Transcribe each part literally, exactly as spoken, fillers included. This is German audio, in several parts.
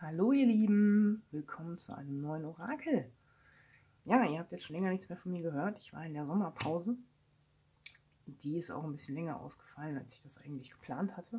Hallo ihr Lieben, willkommen zu einem neuen Orakel. Ja, ihr habt jetzt schon länger nichts mehr von mir gehört. Ich war in der Sommerpause. Die ist auch ein bisschen länger ausgefallen, als ich das eigentlich geplant hatte.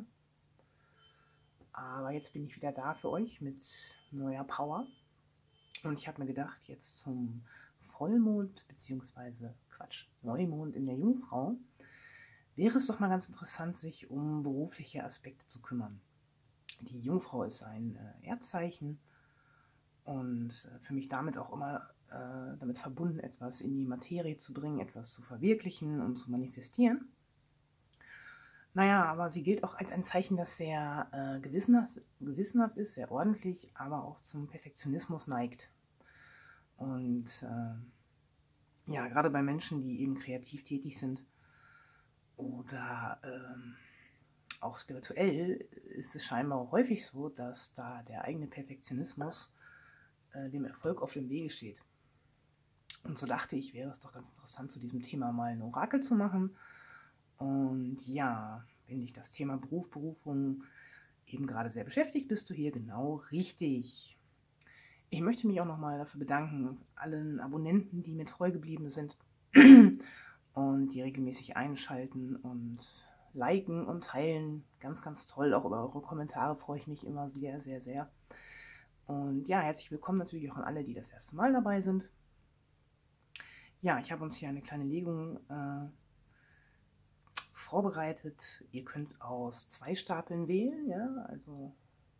Aber jetzt bin ich wieder da für euch mit neuer Power. Und ich habe mir gedacht, jetzt zum Vollmond, beziehungsweise Quatsch, Neumond in der Jungfrau, wäre es doch mal ganz interessant, sich um berufliche Aspekte zu kümmern. Die Jungfrau ist ein äh, Erdzeichen und äh, für mich damit auch immer äh, damit verbunden, etwas in die Materie zu bringen, etwas zu verwirklichen und zu manifestieren. Naja, aber sie gilt auch als ein Zeichen, das sehr äh, gewissenhaft, gewissenhaft ist, sehr ordentlich, aber auch zum Perfektionismus neigt. Und äh, ja, gerade bei Menschen, die eben kreativ tätig sind oder ähm, auch spirituell, ist es scheinbar häufig so, dass da der eigene Perfektionismus äh, dem Erfolg auf dem Wege steht. Und so dachte ich, wäre es doch ganz interessant, zu diesem Thema mal ein Orakel zu machen. Und ja, wenn dich das Thema Beruf, Berufung eben gerade sehr beschäftigt, bist du hier genau richtig. Ich möchte mich auch nochmal dafür bedanken, allen Abonnenten, die mir treu geblieben sind und die regelmäßig einschalten und liken und teilen. Ganz, ganz toll. Auch über eure Kommentare freue ich mich immer sehr, sehr, sehr. Und ja, herzlich willkommen natürlich auch an alle, die das erste Mal dabei sind. Ja, ich habe uns hier eine kleine Legung äh, vorbereitet. Ihr könnt aus zwei Stapeln wählen, ja, also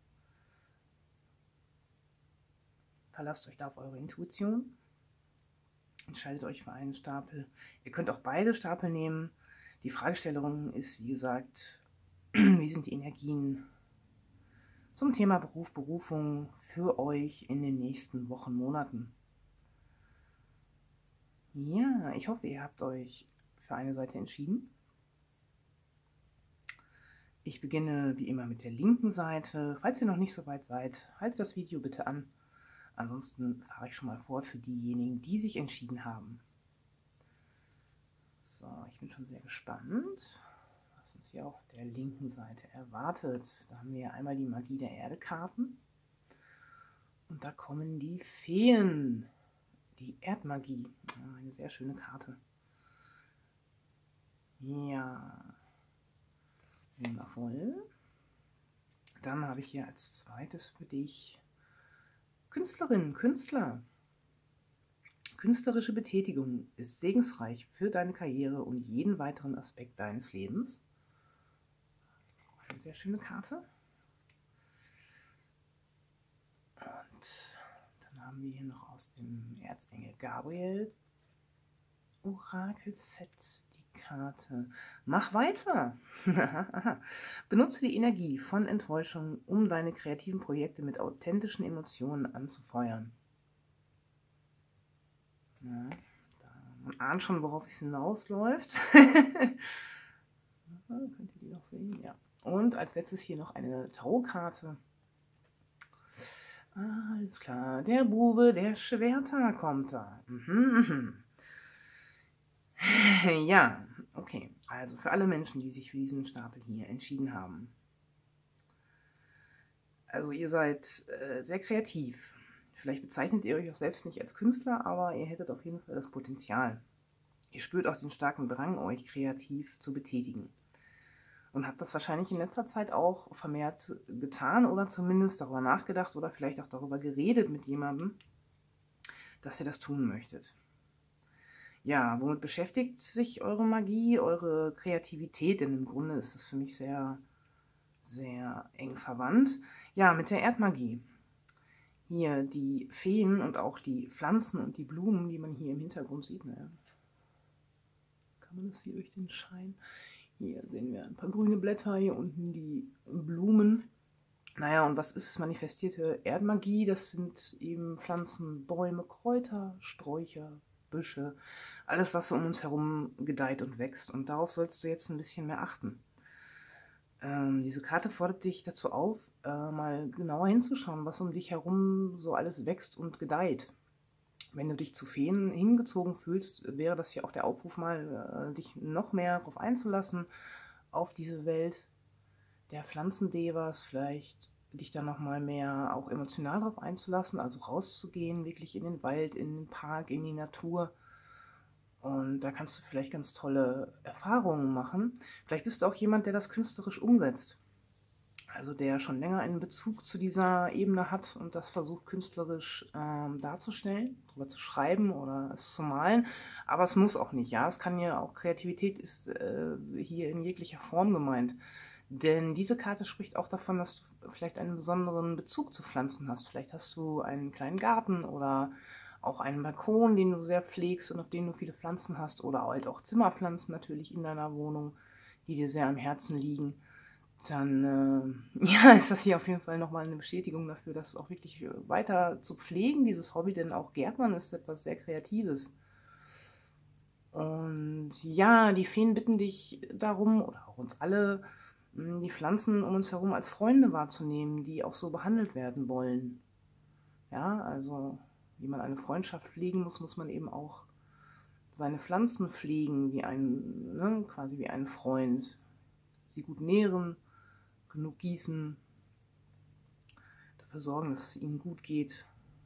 verlasst euch da auf eure Intuition. Entscheidet euch für einen Stapel. Ihr könnt auch beide Stapel nehmen. Die Fragestellung ist, wie gesagt, wie sind die Energien zum Thema Beruf, Berufung für euch in den nächsten Wochen, Monaten. Ja, ich hoffe, ihr habt euch für eine Seite entschieden. Ich beginne wie immer mit der linken Seite. Falls ihr noch nicht so weit seid, haltet das Video bitte an. Ansonsten fahre ich schon mal fort für diejenigen, die sich entschieden haben. So, ich bin schon sehr gespannt, was uns hier auf der linken Seite erwartet. Da haben wir einmal die Magie der Erde-Karten. Und da kommen die Feen. Die Erdmagie. Eine sehr schöne Karte. Ja. Wundervoll. Dann habe ich hier als zweites für dich Künstlerinnen, Künstler. Künstlerische Betätigung ist segensreich für deine Karriere und jeden weiteren Aspekt deines Lebens. Eine sehr schöne Karte. Und dann haben wir hier noch aus dem Erzengel Gabriel Orakel-Set die Karte Mach weiter. Benutze die Energie von Enttäuschung, um deine kreativen Projekte mit authentischen Emotionen anzufeuern. Ja, da, man ahnt schon, worauf es hinausläuft. Könnt ihr die noch sehen? Ja. Und als letztes hier noch eine Tarotkarte. Alles klar, der Bube der Schwerter kommt da. Mhm, mhm. Ja, okay. Also für alle Menschen, die sich für diesen Stapel hier entschieden haben. Also ihr seid äh, sehr kreativ. Vielleicht bezeichnet ihr euch auch selbst nicht als Künstler, aber ihr hättet auf jeden Fall das Potenzial. Ihr spürt auch den starken Drang, euch kreativ zu betätigen. Und habt das wahrscheinlich in letzter Zeit auch vermehrt getan oder zumindest darüber nachgedacht oder vielleicht auch darüber geredet mit jemandem, dass ihr das tun möchtet. Ja, womit beschäftigt sich eure Magie, eure Kreativität? Denn im Grunde ist das für mich sehr, sehr eng verwandt. Ja, mit der Erdmagie. Hier die Feen und auch die Pflanzen und die Blumen, die man hier im Hintergrund sieht. Naja, kann man das hier durch den Schein? Hier sehen wir ein paar grüne Blätter, hier unten die Blumen. Naja, und was ist manifestierte Erdmagie? Das sind eben Pflanzen, Bäume, Kräuter, Sträucher, Büsche. Alles, was so um uns herum gedeiht und wächst. Und darauf sollst du jetzt ein bisschen mehr achten. Ähm, diese Karte fordert dich dazu auf, äh, mal genauer hinzuschauen, was um dich herum so alles wächst und gedeiht. Wenn du dich zu Feen hingezogen fühlst, wäre das ja auch der Aufruf, mal äh, dich noch mehr darauf einzulassen, auf diese Welt der Pflanzendevas, vielleicht dich dann nochmal mehr auch emotional darauf einzulassen, also rauszugehen, wirklich in den Wald, in den Park, in die Natur. Und da kannst du vielleicht ganz tolle Erfahrungen machen. Vielleicht bist du auch jemand, der das künstlerisch umsetzt. Also der schon länger einen Bezug zu dieser Ebene hat und das versucht künstlerisch ähm, darzustellen, darüber zu schreiben oder es zu malen. Aber es muss auch nicht, ja. Es kann ja auch, Kreativität ist äh, hier in jeglicher Form gemeint. Denn diese Karte spricht auch davon, dass du vielleicht einen besonderen Bezug zu Pflanzen hast. Vielleicht hast du einen kleinen Garten oder auch einen Balkon, den du sehr pflegst und auf dem du viele Pflanzen hast. Oder halt auch Zimmerpflanzen natürlich in deiner Wohnung, die dir sehr am Herzen liegen. Dann äh, ja, ist das hier auf jeden Fall nochmal eine Bestätigung dafür, das auch wirklich weiter zu pflegen, dieses Hobby, denn auch Gärtnern ist etwas sehr Kreatives. Und ja, die Feen bitten dich darum, oder auch uns alle, die Pflanzen um uns herum als Freunde wahrzunehmen, die auch so behandelt werden wollen. Ja, also wie man eine Freundschaft pflegen muss, muss man eben auch seine Pflanzen pflegen, wie ein, ne, quasi wie ein Freund. Sie gut nähren, genug gießen, dafür sorgen, dass es ihnen gut geht.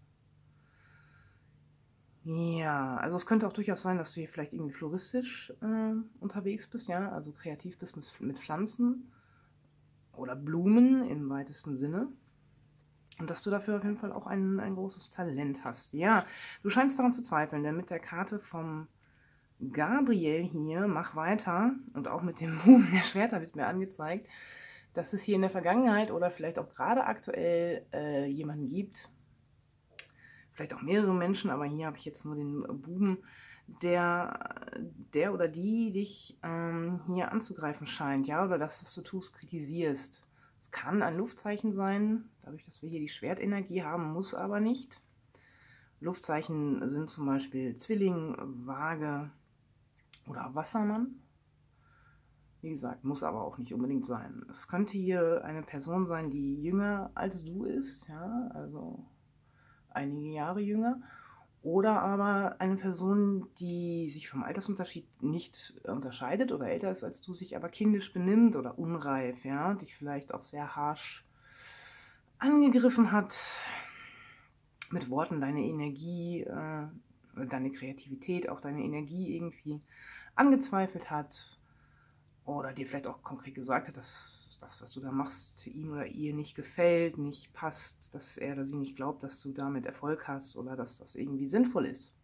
Ja, also es könnte auch durchaus sein, dass du hier vielleicht irgendwie floristisch äh, unterwegs bist, ja, also kreativ bist mit, mit Pflanzen oder Blumen im weitesten Sinne. Und dass du dafür auf jeden Fall auch ein, ein großes Talent hast. Ja, du scheinst daran zu zweifeln, denn mit der Karte vom Gabriel hier, mach weiter, und auch mit dem Buben der Schwerter wird mir angezeigt, dass es hier in der Vergangenheit oder vielleicht auch gerade aktuell äh, jemanden gibt, vielleicht auch mehrere Menschen, aber hier habe ich jetzt nur den Buben, der, der oder die dich ähm, hier anzugreifen scheint, ja, oder das, was du tust, kritisierst. Es kann ein Luftzeichen sein, dadurch, dass wir hier die Schwertenergie haben, muss aber nicht. Luftzeichen sind zum Beispiel Zwilling, Waage oder Wassermann. Wie gesagt, muss aber auch nicht unbedingt sein. Es könnte hier eine Person sein, die jünger als du ist, ja, also einige Jahre jünger. Oder aber eine Person, die sich vom Altersunterschied nicht unterscheidet oder älter ist als du, sich aber kindisch benimmt oder unreif, ja, dich vielleicht auch sehr harsch angegriffen hat, mit Worten deine Energie, äh, deine Kreativität, auch deine Energie irgendwie angezweifelt hat. Oder dir vielleicht auch konkret gesagt hat, dass das, was du da machst, ihm oder ihr nicht gefällt, nicht passt, dass er oder sie nicht glaubt, dass du damit Erfolg hast oder dass das irgendwie sinnvoll ist.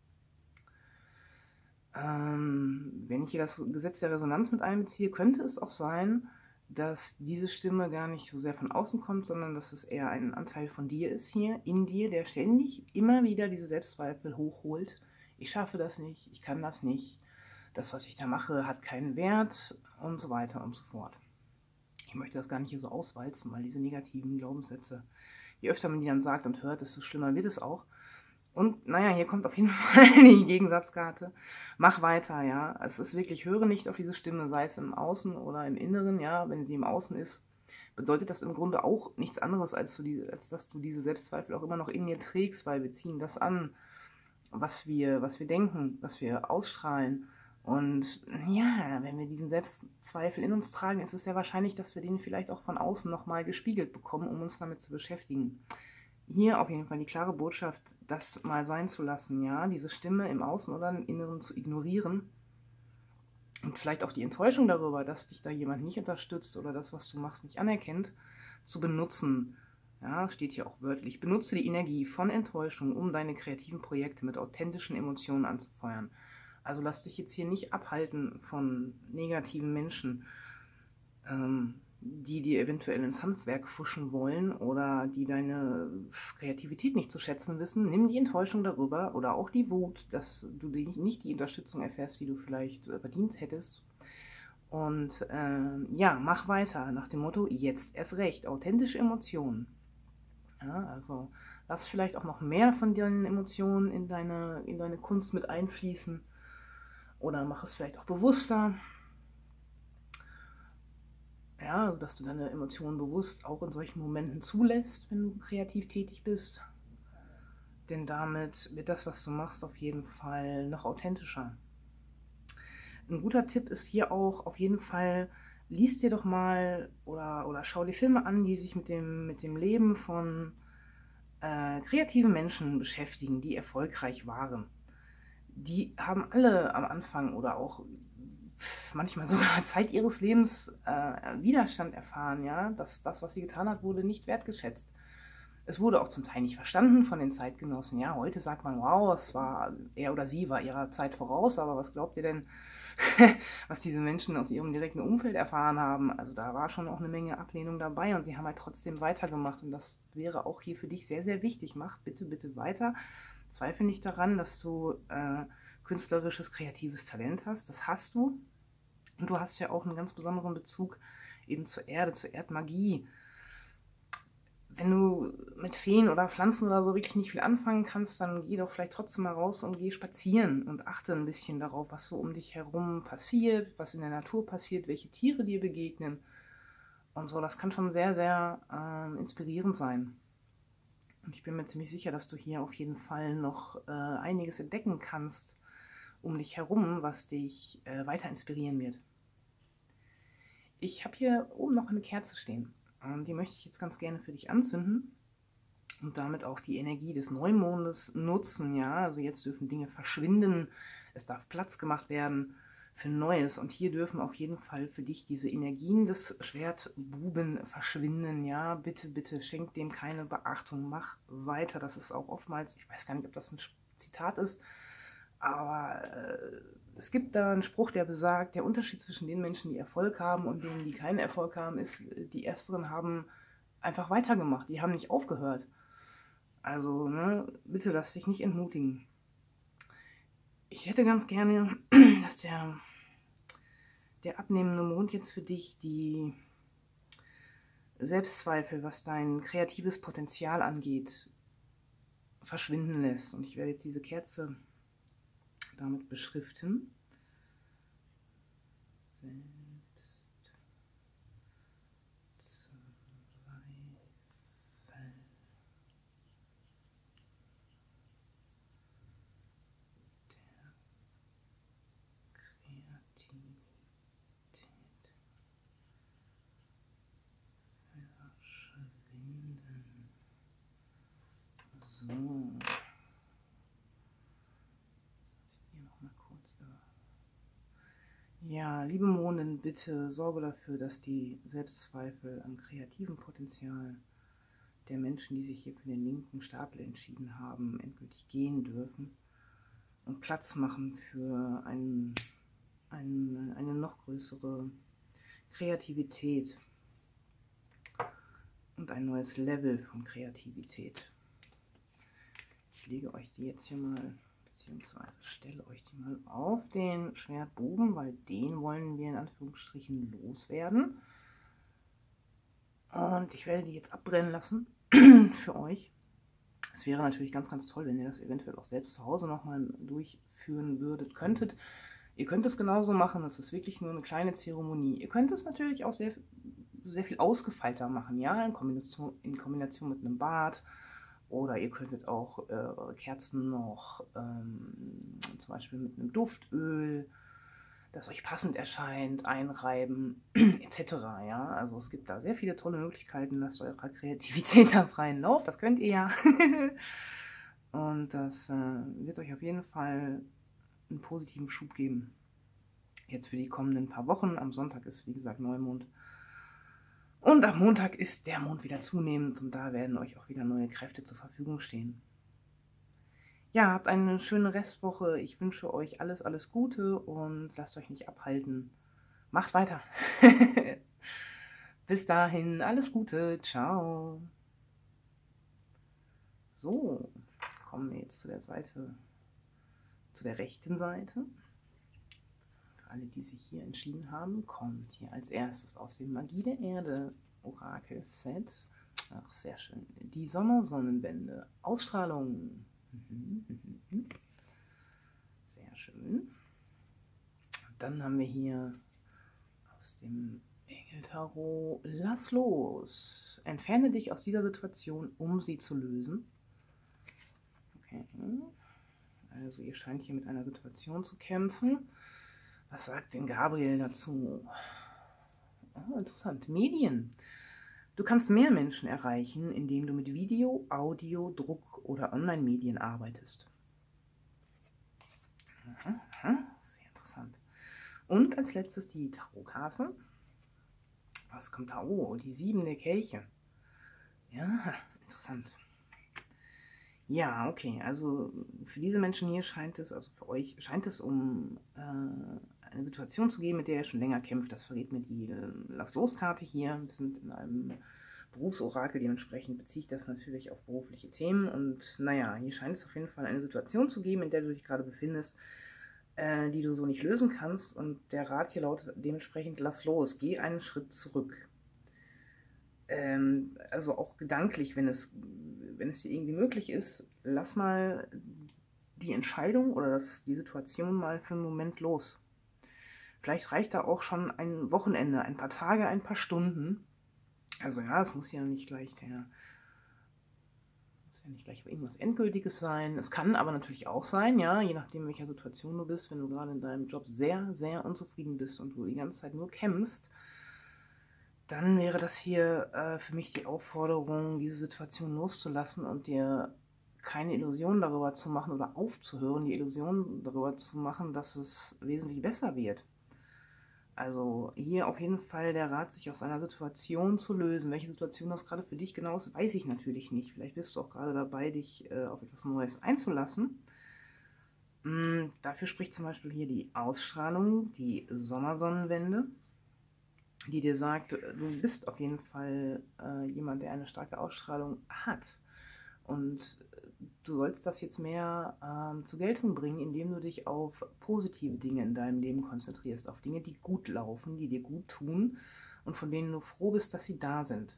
Ähm, wenn ich hier das Gesetz der Resonanz mit einbeziehe, könnte es auch sein, dass diese Stimme gar nicht so sehr von außen kommt, sondern dass es eher ein Anteil von dir ist hier, in dir, der ständig immer wieder diese Selbstzweifel hochholt. Ich schaffe das nicht, ich kann das nicht. Das, was ich da mache, hat keinen Wert und so weiter und so fort. Ich möchte das gar nicht hier so auswalzen, weil diese negativen Glaubenssätze, je öfter man die dann sagt und hört, desto schlimmer wird es auch. Und naja, hier kommt auf jeden Fall die Gegensatzkarte. Mach weiter, ja. Es ist wirklich, höre nicht auf diese Stimme, sei es im Außen oder im Inneren, ja. Wenn sie im Außen ist, bedeutet das im Grunde auch nichts anderes, als, du die, als dass du diese Selbstzweifel auch immer noch in dir trägst, weil wir ziehen das an, was wir, was wir denken, was wir ausstrahlen. Und ja, wenn wir diesen Selbstzweifel in uns tragen, ist es sehr wahrscheinlich, dass wir den vielleicht auch von außen nochmal gespiegelt bekommen, um uns damit zu beschäftigen. Hier auf jeden Fall die klare Botschaft, das mal sein zu lassen, ja, diese Stimme im Außen oder im Inneren zu ignorieren und vielleicht auch die Enttäuschung darüber, dass dich da jemand nicht unterstützt oder das, was du machst, nicht anerkennt, zu benutzen. Ja, steht hier auch wörtlich. Benutze die Energie von Enttäuschung, um deine kreativen Projekte mit authentischen Emotionen anzufeuern. Also lass dich jetzt hier nicht abhalten von negativen Menschen, ähm, die dir eventuell ins Handwerk pfuschen wollen oder die deine Kreativität nicht zu schätzen wissen. Nimm die Enttäuschung darüber oder auch die Wut, dass du nicht die Unterstützung erfährst, die du vielleicht verdient hättest. Und äh, ja, mach weiter nach dem Motto, jetzt erst recht, authentische Emotionen. Ja, also lass vielleicht auch noch mehr von deinen Emotionen in deine, in deine Kunst mit einfließen. Oder mach es vielleicht auch bewusster. Ja, dass du deine Emotionen bewusst auch in solchen Momenten zulässt, wenn du kreativ tätig bist. Denn damit wird das, was du machst, auf jeden Fall noch authentischer. Ein guter Tipp ist hier auch auf jeden Fall, lies dir doch mal oder, oder schau dir Filme an, die sich mit dem, mit dem Leben von äh, kreativen Menschen beschäftigen, die erfolgreich waren. Die haben alle am Anfang oder auch manchmal sogar Zeit ihres Lebens äh, Widerstand erfahren, ja, dass das, was sie getan hat, wurde nicht wertgeschätzt. Es wurde auch zum Teil nicht verstanden von den Zeitgenossen. Ja, heute sagt man, wow, es war, er oder sie war ihrer Zeit voraus, aber was glaubt ihr denn, was diese Menschen aus ihrem direkten Umfeld erfahren haben? Also da war schon auch eine Menge Ablehnung dabei und sie haben halt trotzdem weitergemacht und das wäre auch hier für dich sehr, sehr wichtig. Mach bitte, bitte weiter. Zweifle nicht daran, dass du äh, künstlerisches, kreatives Talent hast. Das hast du. Und du hast ja auch einen ganz besonderen Bezug eben zur Erde, zur Erdmagie. Wenn du mit Feen oder Pflanzen oder so wirklich nicht viel anfangen kannst, dann geh doch vielleicht trotzdem mal raus und geh spazieren und achte ein bisschen darauf, was so um dich herum passiert, was in der Natur passiert, welche Tiere dir begegnen und so. Das kann schon sehr, sehr äh, inspirierend sein. Und ich bin mir ziemlich sicher, dass du hier auf jeden Fall noch äh, einiges entdecken kannst um dich herum, was dich äh, weiter inspirieren wird. Ich habe hier oben noch eine Kerze stehen. Ähm, die möchte ich jetzt ganz gerne für dich anzünden und damit auch die Energie des Neumondes nutzen. Ja, also jetzt dürfen Dinge verschwinden, es darf Platz gemacht werden für Neues und hier dürfen auf jeden Fall für dich diese Energien des Schwertbuben verschwinden. Ja, bitte, bitte schenk dem keine Beachtung, mach weiter. Das ist auch oftmals, ich weiß gar nicht, ob das ein Zitat ist, aber äh, es gibt da einen Spruch, der besagt, der Unterschied zwischen den Menschen, die Erfolg haben und denen, die keinen Erfolg haben, ist, die Ersteren haben einfach weitergemacht, die haben nicht aufgehört. Also, ne, bitte lass dich nicht entmutigen. Ich hätte ganz gerne, dass der, der abnehmende Mond jetzt für dich die Selbstzweifel, was dein kreatives Potenzial angeht, verschwinden lässt. Und ich werde jetzt diese Kerze damit beschriften. Selbstzweifel. Der Kreativität verschwinden. So. Ja, liebe Mondin, bitte sorge dafür, dass die Selbstzweifel am kreativen Potenzial der Menschen, die sich hier für den linken Stapel entschieden haben, endgültig gehen dürfen und Platz machen für ein, ein, eine noch größere Kreativität und ein neues Level von Kreativität. Ich lege euch die jetzt hier mal, beziehungsweise stelle euch die mal auf den Schwertbogen, weil den wollen wir in Anführungsstrichen loswerden. Und ich werde die jetzt abbrennen lassen für euch. Es wäre natürlich ganz, ganz toll, wenn ihr das eventuell auch selbst zu Hause nochmal durchführen würdet, könntet. Ihr könnt es genauso machen, es ist wirklich nur eine kleine Zeremonie. Ihr könnt es natürlich auch sehr, sehr viel ausgefeilter machen, ja, in Kombination, in Kombination mit einem Bad. Oder ihr könntet auch äh, Kerzen noch ähm, zum Beispiel mit einem Duftöl, das euch passend erscheint, einreiben, et cetera. Ja? Also es gibt da sehr viele tolle Möglichkeiten, lasst eurer Kreativität da freien Lauf, das könnt ihr ja. Und das äh, wird euch auf jeden Fall einen positiven Schub geben. Jetzt für die kommenden paar Wochen. Am Sonntag ist, wie gesagt, Neumond. Und am Montag ist der Mond wieder zunehmend und da werden euch auch wieder neue Kräfte zur Verfügung stehen. Ja, habt eine schöne Restwoche. Ich wünsche euch alles, alles Gute und lasst euch nicht abhalten. Macht weiter. Bis dahin, alles Gute. Ciao. So, kommen wir jetzt zu der Seite, zu der rechten Seite. Für alle, die sich hier entschieden haben, kommt hier als erstes aus dem Magie der Erde Orakel-Set. Ach, sehr schön. Die Sommersonnenwende. Ausstrahlung. Sehr schön. Dann haben wir hier aus dem Engel-Tarot, lass los. Entferne dich aus dieser Situation, um sie zu lösen. Okay. Also ihr scheint hier mit einer Situation zu kämpfen. Was sagt denn Gabriel dazu? Oh, interessant. Medien. Du kannst mehr Menschen erreichen, indem du mit Video, Audio, Druck oder Online-Medien arbeitest. Aha, aha, sehr interessant. Und als letztes die Tarotkarte. Was kommt da? Oh, die sieben der Kelche. Ja, interessant. Ja, okay, also für diese Menschen hier scheint es, also für euch, scheint es um äh, eine Situation zu gehen, mit der ihr schon länger kämpft. Das verrät mir die äh, Lass-Los-Karte hier. Wir sind in einem Berufsorakel, dementsprechend beziehe ich das natürlich auf berufliche Themen. Und naja, hier scheint es auf jeden Fall eine Situation zu geben, in der du dich gerade befindest, äh, die du so nicht lösen kannst. Und der Rat hier lautet dementsprechend, lass los, geh einen Schritt zurück. Ähm, also auch gedanklich, wenn es, wenn es dir irgendwie möglich ist, lass mal die Entscheidung oder das, die Situation mal für einen Moment los. Vielleicht reicht da auch schon ein Wochenende, ein paar Tage, ein paar Stunden. Also ja, es muss ja nicht gleich der, muss ja nicht gleich irgendwas Endgültiges sein. Es kann aber natürlich auch sein, ja, je nachdem, in welcher Situation du bist, wenn du gerade in deinem Job sehr, sehr unzufrieden bist und du die ganze Zeit nur kämpfst, dann wäre das hier äh, für mich die Aufforderung, diese Situation loszulassen und dir keine Illusion darüber zu machen oder aufzuhören, die Illusion darüber zu machen, dass es wesentlich besser wird. Also hier auf jeden Fall der Rat, sich aus einer Situation zu lösen. Welche Situation das gerade für dich genau ist, weiß ich natürlich nicht. Vielleicht bist du auch gerade dabei, dich äh, auf etwas Neues einzulassen. Mm, dafür spricht zum Beispiel hier die Ausstrahlung, die Sommersonnenwende, die dir sagt, du bist auf jeden Fall äh, jemand, der eine starke Ausstrahlung hat. Und du sollst das jetzt mehr ähm, zur Geltung bringen, indem du dich auf positive Dinge in deinem Leben konzentrierst, auf Dinge, die gut laufen, die dir gut tun und von denen du froh bist, dass sie da sind.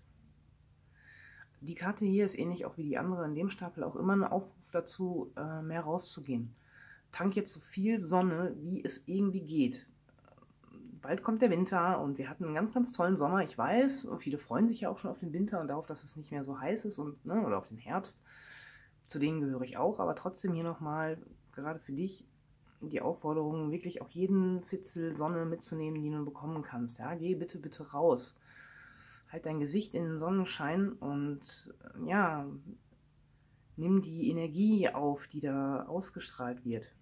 Die Karte hier ist ähnlich auch wie die andere in dem Stapel auch immer ein Aufruf dazu, äh, mehr rauszugehen. Tank jetzt so viel Sonne, wie es irgendwie geht. Bald kommt der Winter und wir hatten einen ganz, ganz tollen Sommer, ich weiß, und viele freuen sich ja auch schon auf den Winter und darauf, dass es nicht mehr so heiß ist und, ne, oder auf den Herbst. Zu denen gehöre ich auch, aber trotzdem hier nochmal, gerade für dich, die Aufforderung, wirklich auch jeden Fitzel Sonne mitzunehmen, die du bekommen kannst. Ja, geh bitte, bitte raus. Halt dein Gesicht in den Sonnenschein und ja, nimm die Energie auf, die da ausgestrahlt wird.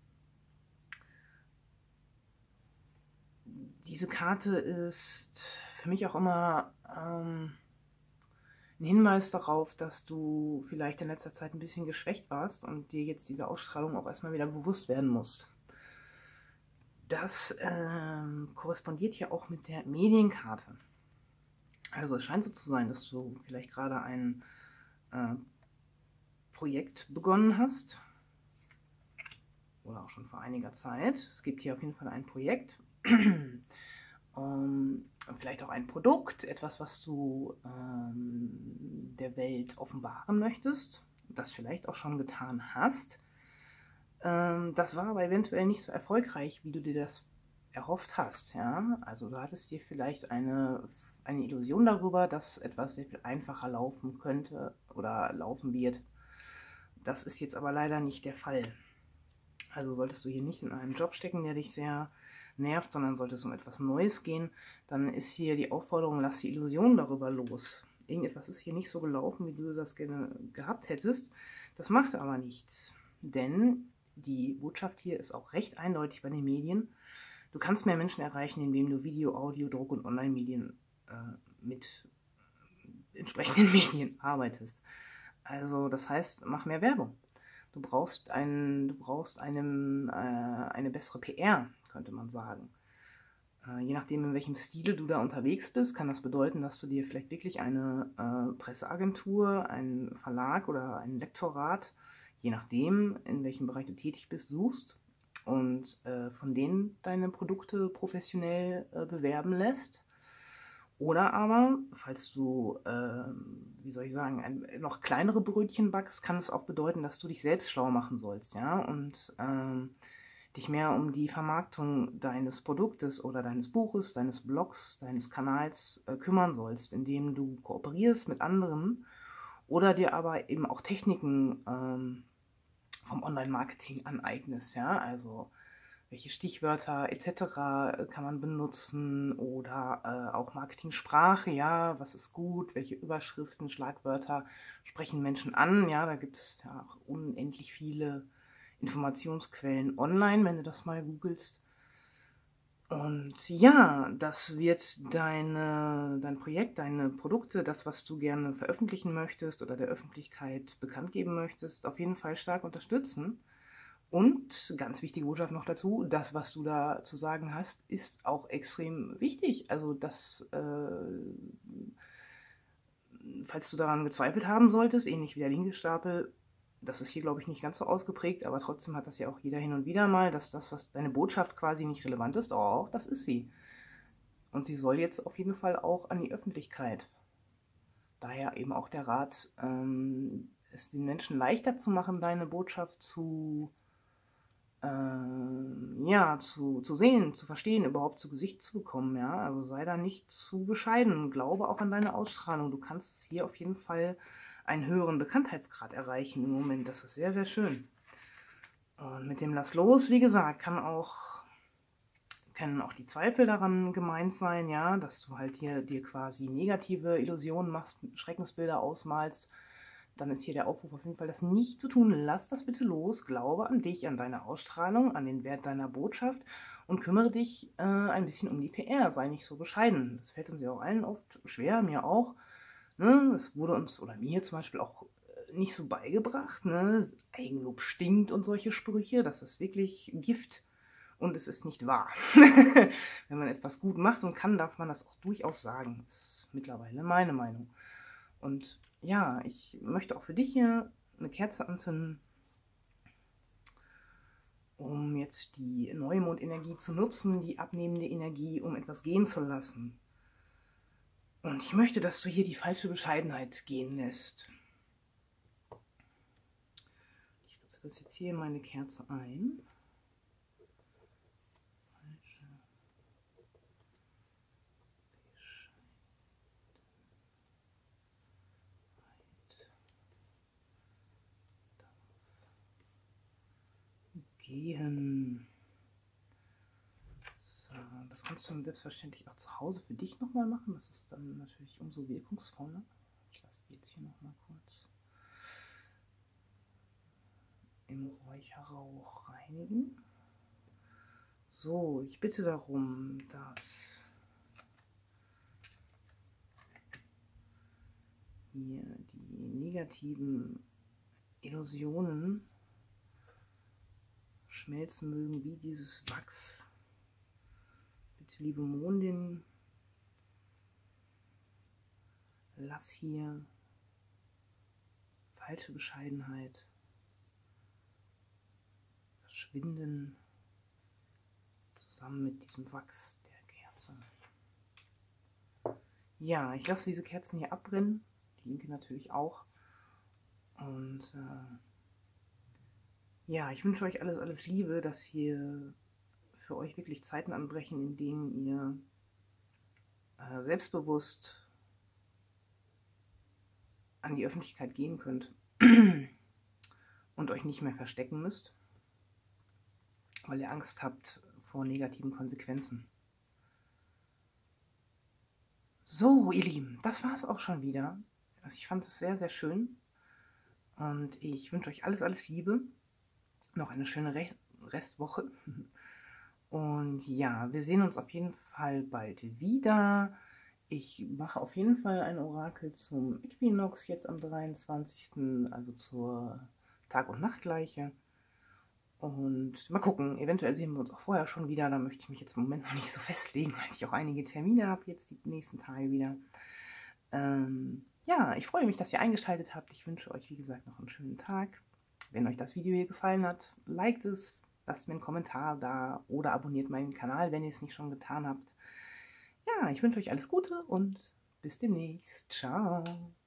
Diese Karte ist für mich auch immer ähm, ein Hinweis darauf, dass du vielleicht in letzter Zeit ein bisschen geschwächt warst und dir jetzt diese Ausstrahlung auch erstmal wieder bewusst werden musst. Das ähm, korrespondiert hier auch mit der Medienkarte. Also es scheint so zu sein, dass du vielleicht gerade ein äh, Projekt begonnen hast oder auch schon vor einiger Zeit. Es gibt hier auf jeden Fall ein Projekt. Um, vielleicht auch ein Produkt, etwas, was du ähm, der Welt offenbaren möchtest, das vielleicht auch schon getan hast. Ähm, das war aber eventuell nicht so erfolgreich, wie du dir das erhofft hast. Ja? Also du hattest dir vielleicht eine, eine Illusion darüber, dass etwas sehr viel einfacher laufen könnte oder laufen wird. Das ist jetzt aber leider nicht der Fall. Also solltest du hier nicht in einem Job stecken, der dich sehr nervt, sondern sollte es um etwas Neues gehen, dann ist hier die Aufforderung, lass die Illusion darüber los. Irgendetwas ist hier nicht so gelaufen, wie du das gerne gehabt hättest. Das macht aber nichts, denn die Botschaft hier ist auch recht eindeutig bei den Medien. Du kannst mehr Menschen erreichen, indem du Video, Audio, Druck und Online-Medien äh, mit entsprechenden Medien arbeitest. Also das heißt, mach mehr Werbung. Du brauchst, ein, du brauchst einem, äh, eine bessere P R, könnte man sagen. Äh, je nachdem, in welchem Stile du da unterwegs bist, kann das bedeuten, dass du dir vielleicht wirklich eine äh, Presseagentur, einen Verlag oder ein Lektorat, je nachdem, in welchem Bereich du tätig bist, suchst und äh, von denen deine Produkte professionell äh, bewerben lässt. Oder aber, falls du, äh, wie soll ich sagen, ein, noch kleinere Brötchen backst, kann es auch bedeuten, dass du dich selbst schlau machen sollst, ja, und ähm, dich mehr um die Vermarktung deines Produktes oder deines Buches, deines Blogs, deines Kanals äh, kümmern sollst, indem du kooperierst mit anderen oder dir aber eben auch Techniken ähm, vom Online-Marketing aneignest, ja, also welche Stichwörter et cetera kann man benutzen oder äh, auch Marketingsprache, ja, was ist gut, welche Überschriften, Schlagwörter sprechen Menschen an, ja, da gibt es ja auch unendlich viele Informationsquellen online, wenn du das mal googelst. Und ja, das wird deine, dein Projekt, deine Produkte, das, was du gerne veröffentlichen möchtest oder der Öffentlichkeit bekannt geben möchtest, auf jeden Fall stark unterstützen. Und ganz wichtige Botschaft noch dazu, das, was du da zu sagen hast, ist auch extrem wichtig. Also das, äh, falls du daran gezweifelt haben solltest, ähnlich wie der linke Stapel, das ist hier, glaube ich, nicht ganz so ausgeprägt, aber trotzdem hat das ja auch jeder hin und wieder mal, dass das, was deine Botschaft quasi nicht relevant ist, oh, das ist sie. Und sie soll jetzt auf jeden Fall auch an die Öffentlichkeit. Daher eben auch der Rat, ähm, es den Menschen leichter zu machen, deine Botschaft zu, äh, ja, zu, zu sehen, zu verstehen, überhaupt zu Gesicht zu bekommen. Ja? Also sei da nicht zu bescheiden, glaube auch an deine Ausstrahlung. Du kannst hier auf jeden Fall einen höheren Bekanntheitsgrad erreichen im Moment. Das ist sehr, sehr schön. Und mit dem Lass los, wie gesagt, kann auch, können auch die Zweifel daran gemeint sein, ja, dass du halt hier dir quasi negative Illusionen machst, Schreckensbilder ausmalst. Dann ist hier der Aufruf auf jeden Fall, das nicht zu tun. Lass das bitte los, glaube an dich, an deine Ausstrahlung, an den Wert deiner Botschaft und kümmere dich äh, ein bisschen um die P R. Sei nicht so bescheiden. Das fällt uns ja auch allen oft schwer, mir auch. Ne? Das wurde uns, oder mir zum Beispiel auch nicht so beigebracht. Ne? Eigenlob stinkt und solche Sprüche. Das ist wirklich Gift. Und es ist nicht wahr. Wenn man etwas gut macht und kann, darf man das auch durchaus sagen. Das ist mittlerweile meine Meinung. Und ja, ich möchte auch für dich hier eine Kerze anzünden, um jetzt die Neumondenergie zu nutzen, die abnehmende Energie, um etwas gehen zu lassen. Und ich möchte, dass du hier die falsche Bescheidenheit gehen lässt. Ich ritze das jetzt hier in meine Kerze ein. Falsche Bescheidenheit gehen. So, das kannst du dann selbstverständlich auch zu Hause für dich nochmal machen. Das ist dann natürlich umso wirkungsvoller. Ich lasse die jetzt hier nochmal kurz im Räucherrauch reinigen. So, ich bitte darum, dass hier die negativen Illusionen schmelzen mögen wie dieses Wachs. Bitte, liebe Mondin, lass hier falsche Bescheidenheit verschwinden, zusammen mit diesem Wachs der Kerze. Ja, ich lasse diese Kerzen hier abbrennen, die linke natürlich auch. Und äh, ja, ich wünsche euch alles, alles Liebe, dass hier für euch wirklich Zeiten anbrechen, in denen ihr äh, selbstbewusst an die Öffentlichkeit gehen könnt und euch nicht mehr verstecken müsst, weil ihr Angst habt vor negativen Konsequenzen. So, ihr Lieben, das war es auch schon wieder. Also ich fand es sehr, sehr schön und ich wünsche euch alles, alles Liebe. Noch eine schöne Re Restwoche. Und ja, wir sehen uns auf jeden Fall bald wieder. Ich mache auf jeden Fall ein Orakel zum Äquinox jetzt am dreiundzwanzigsten, also zur Tag- und Nachtgleiche. Und mal gucken, eventuell sehen wir uns auch vorher schon wieder. Da möchte ich mich jetzt im Moment noch nicht so festlegen, weil ich auch einige Termine habe jetzt die nächsten Tage wieder. Ähm, ja, ich freue mich, dass ihr eingeschaltet habt. Ich wünsche euch, wie gesagt, noch einen schönen Tag. Wenn euch das Video hier gefallen hat, liked es, lasst mir einen Kommentar da oder abonniert meinen Kanal, wenn ihr es nicht schon getan habt. Ja, ich wünsche euch alles Gute und bis demnächst. Ciao.